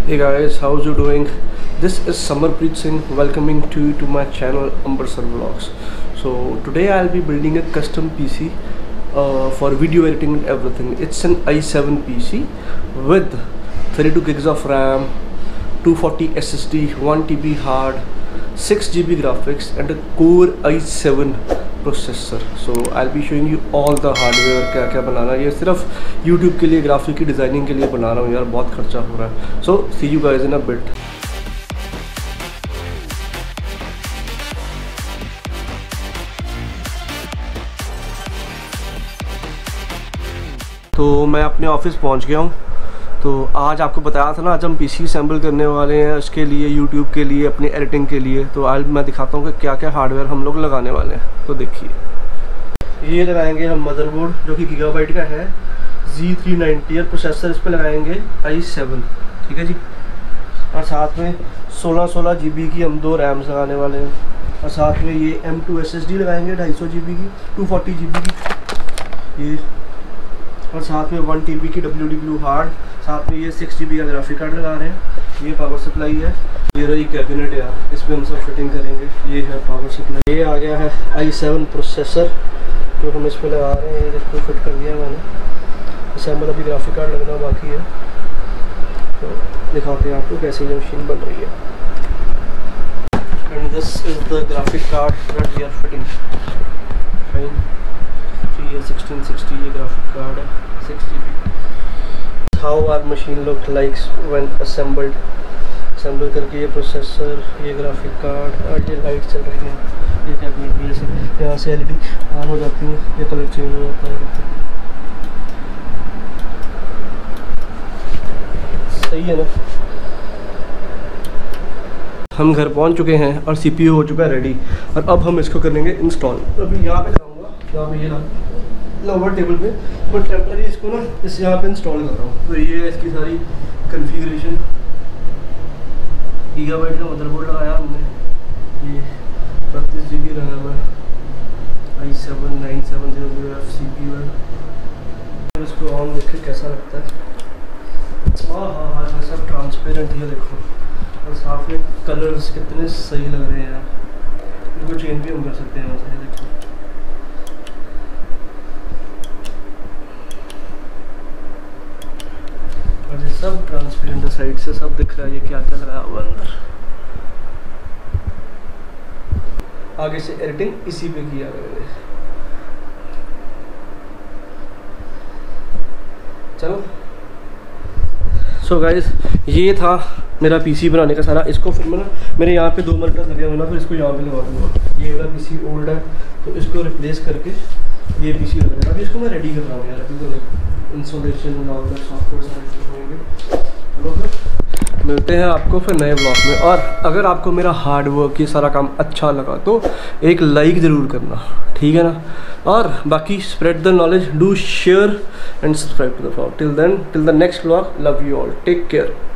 Hey guys, how's you doing? This is Samarpreet Singh welcoming to my channel Ambersar Vlogs. So today I'll be building a custom PC for video editing and everything. It's an i7 PC with 32 gigs of RAM, 240 SSD, 1 TB hard, 6 GB graphics and a Core i7 processor. So I be showing you all the hardware क्या क्या बनाना है. ये सिर्फ YouTube के लिए graphic की designing के लिए बना रहा हूँ यार, बहुत खर्चा हो रहा है. So see you guys in a bit. तो मैं अपने ऑफिस पहुँच गया हूँ. तो आज आपको बताया था ना, आज हम पीसी असेंबल करने वाले हैं उसके लिए, यूट्यूब के लिए, अपनी एडिटिंग के लिए. तो आज मैं दिखाता हूँ कि क्या क्या हार्डवेयर हम लोग लगाने वाले हैं. तो देखिए, ये लगाएंगे हम मदरबोर्ड जो कि गीगाबाइट का है, Z390 और प्रोसेसर इस पर लगाएंगे i7. ठीक है जी. और साथ में 16 GB की हम 2 रैम्स लगाने वाले हैं. और साथ में ये M2 SSD लगाएंगे 250 GB की, 240 GB की ये. और साथ में 1 TB की WW हार्ड. साथ में ये 6 GB का ग्राफिक कार्ड लगा रहे हैं. ये पावर सप्लाई है. ये रही कैबिनेट यार, इसमें हम सब फिटिंग करेंगे. ये है पावर सप्लाई. ये आ गया है i7 प्रोसेसर जो हम इसमें लगा रहे हैं. इसको फिट कर दिया मैंने. असेंबल अभी ग्राफिक कार्ड लगना बाकी है. तो दिखाते हैं आपको कैसे ये मशीन बन रही है. And this is the graphic card that we are fitting. Fine. ये 1660 ये ग्राफिक कार्ड है, 6 GB. How our machine look like when assembled. Assemble करके ये प्रोसेसर, ये ग्राफिक कार्ड और ये लाइट चल रही है. ये कैबिनेट भी ऐसे यहाँ से LED ऑन हो जाती है. ये कलर चेंज हो जाता है. सही है ना. हम घर पहुँच चुके हैं और CPU हो चुका है रेडी. और अब हम इसको करेंगे इंस्टॉल. अभी यहाँ पे लगाऊंगा, यहाँ पे ये लोअर टेबल पे, बट टेम्पररी इसको ना इस यहाँ पे इंस्टॉल कर रहा हूँ. तो ये है इसकी सारी कन्फिग्रेशन. गीगाबाइट का मदरबोर्ड लगाया हमने. ये 32 GB रैम है, i7 9700F CPU है. इसको ऑन देखें कैसा लगता है. हाँ, सब ट्रांसपेरेंट है देखो. और साथ में कलर्स कितने सही लग रहे हैं यार. इनको चेंज भी हम कर सकते हैं यहाँ से. देखो सब ट्रांसपेरेंट साइड से सब दिख रहा है. ये क्या क्या लगाया हुआ अंदर. आगे से एडिटिंग इसी पे किया मैंने. चलो. सो गाइस, ये था मेरा पीसी बनाने का सारा. इसको फिर मैं ना, मेरे यहाँ पे 2 मॉनिटर लगे हुए ना, फिर इसको यहाँ पे लगा दूँगा. ये वाला पीसी ओल्ड है तो इसको रिप्लेस करके ये पीसी लगा देना. अभी इसको मैं रेडी कर रहा हूँ यार. अभी तो इंस्टॉलेशन और सॉफ्टवेयर सारे होंगे. चलो फिर मिलते हैं आपको फिर नए ब्लॉग में. और अगर आपको मेरा हार्ड वर्क ये सारा काम अच्छा लगा तो एक लाइक ज़रूर करना, ठीक है ना. और बाकी spread the knowledge, do share and subscribe to the blog. Till the next blog, love you all, take care.